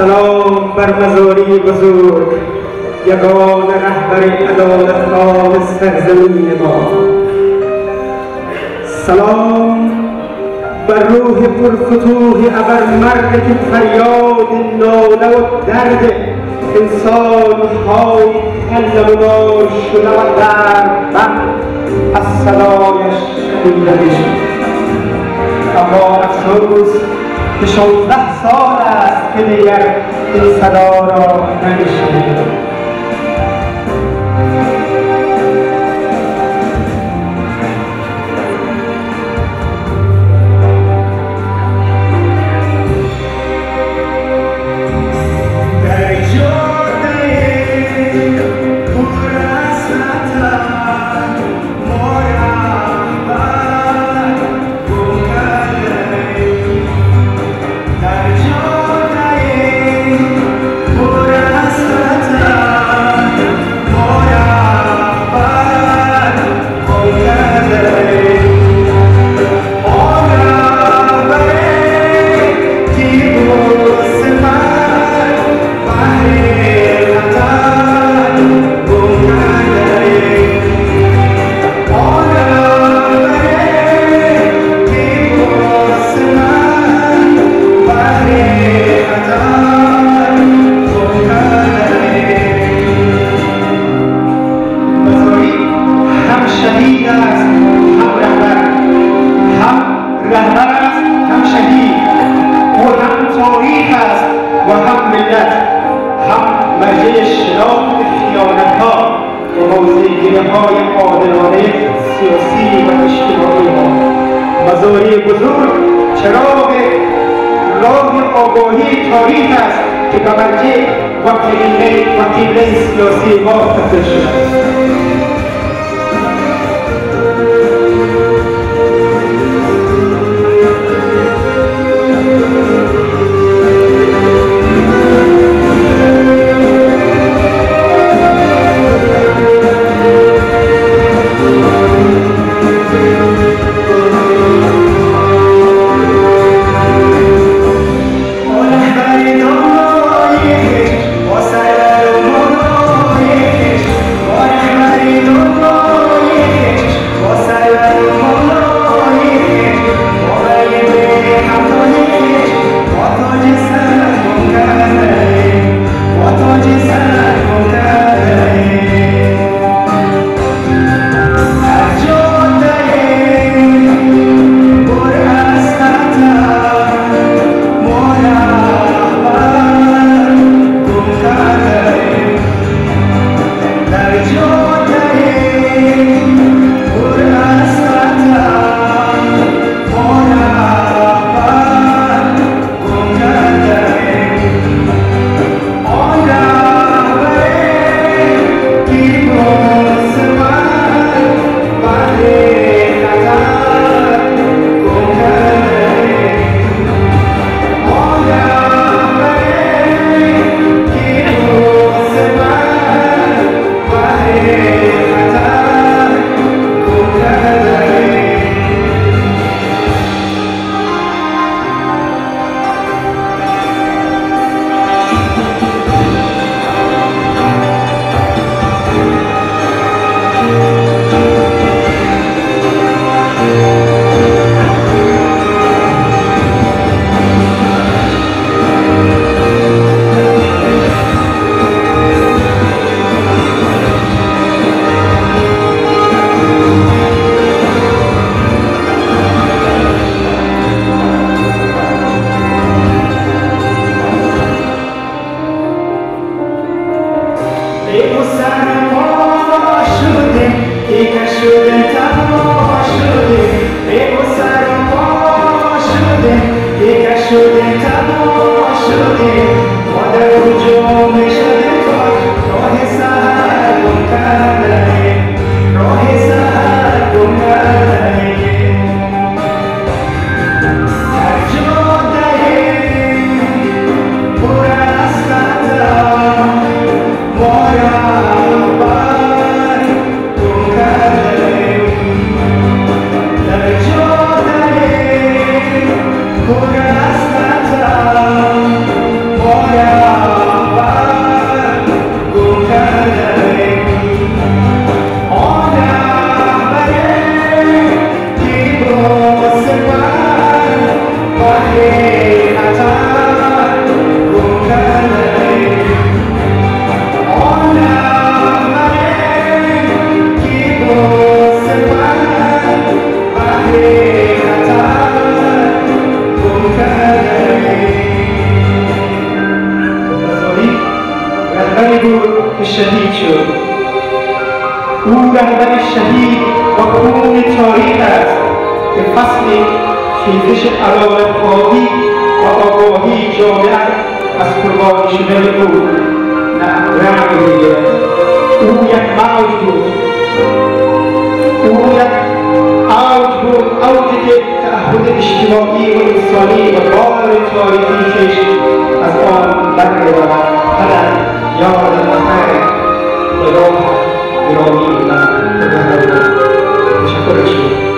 سلام بر مزاری بزرگ، یگان رهبر عدالت‌خواه سرزمین ما. سلام بر روح پرفتوح ابرمرد که فریاد ناله و درد انسان‌های کلمه‌دار شده و دردمند از صدایش شنیدنی. اما افسوس که 16 سال است که دیگر این صدا را نمی‌شنویم. مزاری بزرگ چراغ راه آگاهی تاریخ است که به مرجع و قبله سیاسی ما تبدیل شده است. Oh, رهبر شهید و خون تاریخ است که فصل خیزش علامت خواهی و آگاهی جامعه از قربانی شدن او رنگ می‌گیرد. او یک موج بود، او یک اوج بود، اوجی که تعهد اجتماعی و انسانی و بار تاریخیش از آن برمی‌آورد. پدر یاد نخیر و یاد گرامی من تشکر شما.